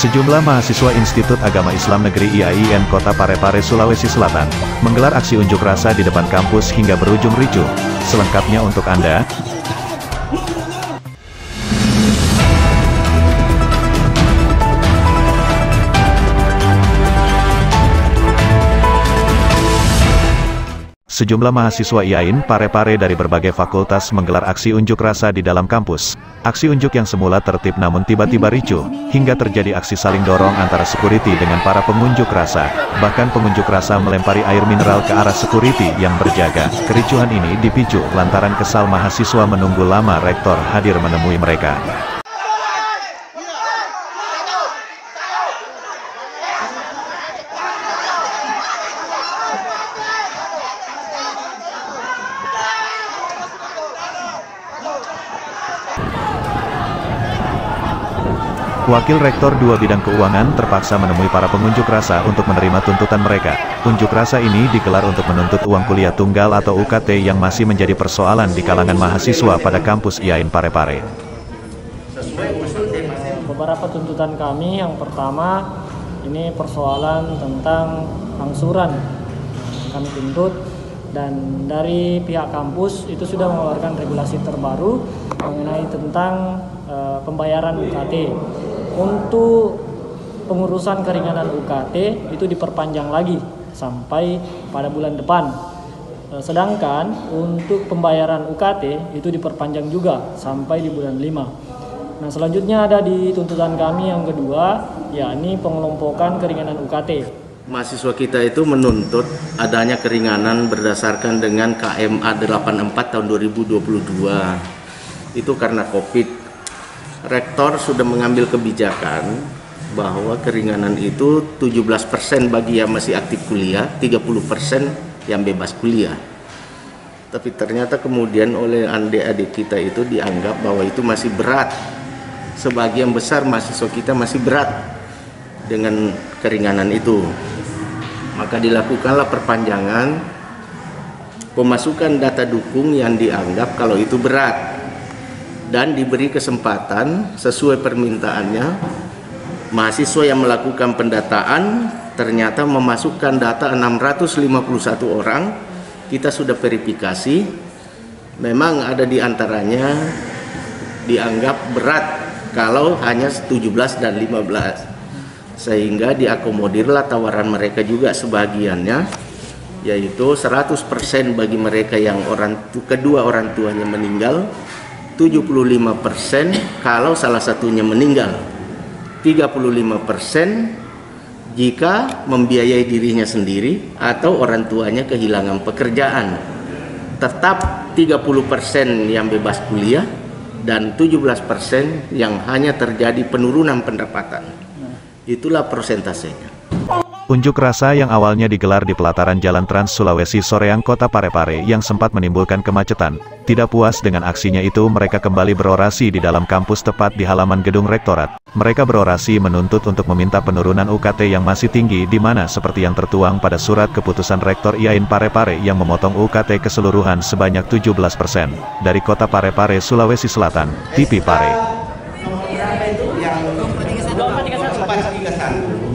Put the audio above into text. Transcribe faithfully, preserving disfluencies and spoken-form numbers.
Sejumlah mahasiswa Institut Agama Islam Negeri I A I N Kota Parepare, Sulawesi Selatan, menggelar aksi unjuk rasa di depan kampus hingga berujung ricuh. Selengkapnya untuk Anda. Sejumlah mahasiswa I A I N Parepare dari berbagai fakultas menggelar aksi unjuk rasa di dalam kampus. Aksi unjuk yang semula tertib namun tiba-tiba ricuh, hingga terjadi aksi saling dorong antara security dengan para pengunjuk rasa. Bahkan pengunjuk rasa melempari air mineral ke arah security yang berjaga. Kericuhan ini dipicu lantaran kesal mahasiswa menunggu lama rektor hadir menemui mereka. Wakil Rektor dua Bidang Keuangan terpaksa menemui para pengunjuk rasa untuk menerima tuntutan mereka. Unjuk rasa ini digelar untuk menuntut uang kuliah tunggal atau U K T yang masih menjadi persoalan di kalangan mahasiswa pada kampus I A I N Parepare. Beberapa tuntutan kami, yang pertama ini persoalan tentang angsuran kami tuntut, dan dari pihak kampus itu sudah mengeluarkan regulasi terbaru mengenai tentang uh, pembayaran U K T. Untuk pengurusan keringanan U K T itu diperpanjang lagi sampai pada bulan depan. Sedangkan untuk pembayaran U K T itu diperpanjang juga sampai di bulan lima. Nah, selanjutnya ada di tuntutan kami yang kedua, yakni pengelompokan keringanan U K T. Mahasiswa kita itu menuntut adanya keringanan berdasarkan dengan K M A delapan puluh empat tahun dua ribu dua puluh dua. Itu karena Covid. Rektor sudah mengambil kebijakan bahwa keringanan itu tujuh belas persen bagi yang masih aktif kuliah, tiga puluh persen yang bebas kuliah. Tapi ternyata kemudian oleh adik-adik kita itu dianggap bahwa itu masih berat. Sebagian besar mahasiswa kita masih berat dengan keringanan itu. Maka dilakukanlah perpanjangan pemasukan data dukung yang dianggap kalau itu berat. Dan diberi kesempatan sesuai permintaannya, mahasiswa yang melakukan pendataan ternyata memasukkan data enam ratus lima puluh satu orang. Kita sudah verifikasi, memang ada di antaranya dianggap berat kalau hanya tujuh belas dan lima belas, sehingga diakomodirlah tawaran mereka juga sebagiannya, yaitu seratus persen bagi mereka yang orang kedua orang tuanya meninggal, tujuh puluh lima persen kalau salah satunya meninggal, tiga puluh lima persen jika membiayai dirinya sendiri atau orang tuanya kehilangan pekerjaan. Tetap tiga puluh persen yang bebas kuliah dan tujuh belas persen yang hanya terjadi penurunan pendapatan. Itulah persentasenya. Unjuk rasa yang awalnya digelar di pelataran Jalan Trans Sulawesi Soreang Kota Parepare yang sempat menimbulkan kemacetan. Tidak puas dengan aksinya itu, mereka kembali berorasi di dalam kampus tepat di halaman gedung rektorat. Mereka berorasi menuntut untuk meminta penurunan U K T yang masih tinggi, di mana seperti yang tertuang pada surat keputusan Rektor I A I N Parepare yang memotong U K T keseluruhan sebanyak tujuh belas persen. Dari Kota Parepare, Sulawesi Selatan, T V Pare.